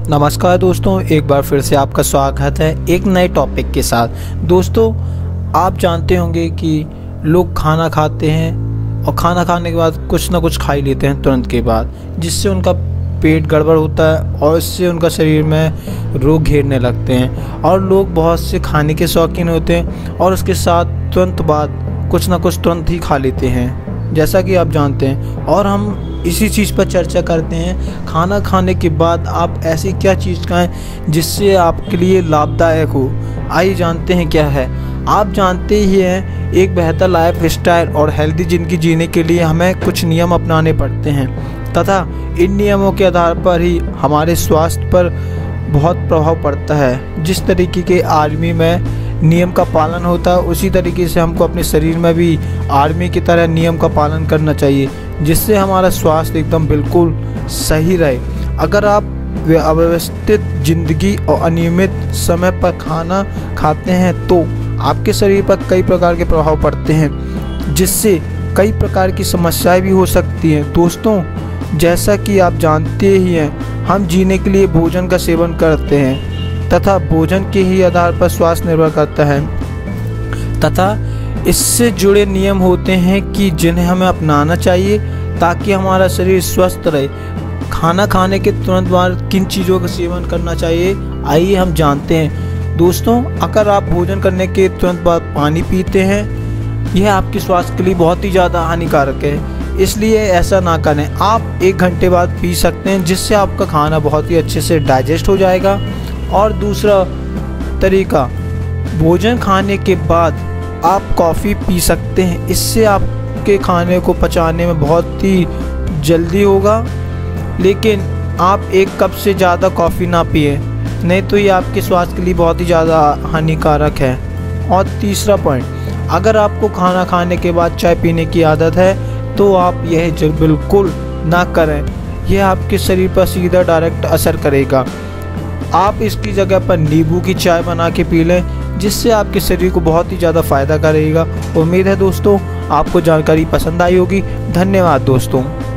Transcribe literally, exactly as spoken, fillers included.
नमस्कार दोस्तों, एक बार फिर से आपका स्वागत है एक नए टॉपिक के साथ। दोस्तों, आप जानते होंगे कि लोग खाना खाते हैं और खाना खाने के बाद कुछ ना कुछ खा ही लेते हैं तुरंत के बाद, जिससे उनका पेट गड़बड़ होता है और इससे उनका शरीर में रोग घेरने लगते हैं। और लोग बहुत से खाने के शौकीन होते हैं और उसके साथ तुरंत बाद कुछ ना कुछ तुरंत ही खा लेते हैं, जैसा कि आप जानते हैं। और हम इसी चीज़ पर चर्चा करते हैं, खाना खाने के बाद आप ऐसी क्या चीज़ खाएं जिससे आपके लिए लाभदायक हो। आइए जानते हैं क्या है। आप जानते ही हैं, एक बेहतर लाइफ स्टाइल और हेल्दी ज़िंदगी जीने के लिए हमें कुछ नियम अपनाने पड़ते हैं तथा इन नियमों के आधार पर ही हमारे स्वास्थ्य पर बहुत प्रभाव पड़ता है। जिस तरीके के आर्मी में नियम का पालन होता है, उसी तरीके से हमको अपने शरीर में भी आर्मी की तरह नियम का पालन करना चाहिए, जिससे हमारा स्वास्थ्य एकदम बिल्कुल सही रहे। अगर आप अव्यवस्थित ज़िंदगी और अनियमित समय पर खाना खाते हैं तो आपके शरीर पर कई प्रकार के प्रभाव पड़ते हैं, जिससे कई प्रकार की समस्याएं भी हो सकती हैं। दोस्तों, जैसा कि आप जानते ही हैं, हम जीने के लिए भोजन का सेवन करते हैं तथा भोजन के ही आधार पर स्वास्थ्य निर्भर करता है तथा इससे जुड़े नियम होते हैं कि जिन्हें हमें अपनाना चाहिए ताकि हमारा शरीर स्वस्थ रहे। खाना खाने के तुरंत बाद किन चीज़ों का सेवन करना चाहिए, आइए हम जानते हैं। दोस्तों, अगर आप भोजन करने के तुरंत बाद पानी पीते हैं, यह आपके स्वास्थ्य के लिए बहुत ही ज़्यादा हानिकारक है, इसलिए ऐसा ना करें। आप एक घंटे बाद पी सकते हैं, जिससे आपका खाना बहुत ही अच्छे से डाइजेस्ट हो जाएगा। और दूसरा तरीका, भोजन खाने के बाद आप कॉफ़ी पी सकते हैं, इससे आपके खाने को पचाने में बहुत ही जल्दी होगा। लेकिन आप एक कप से ज़्यादा कॉफ़ी ना पिए, नहीं तो ये आपके स्वास्थ्य के लिए बहुत ही ज़्यादा हानिकारक है। और तीसरा पॉइंट, अगर आपको खाना खाने के बाद चाय पीने की आदत है तो आप यह बिल्कुल ना करें, यह आपके शरीर पर सीधा डायरेक्ट असर करेगा। आप इसकी जगह पर नींबू की चाय बना के पी लें, जिससे आपके शरीर को बहुत ही ज़्यादा फ़ायदा करेगा। उम्मीद है दोस्तों आपको जानकारी पसंद आई होगी। धन्यवाद दोस्तों।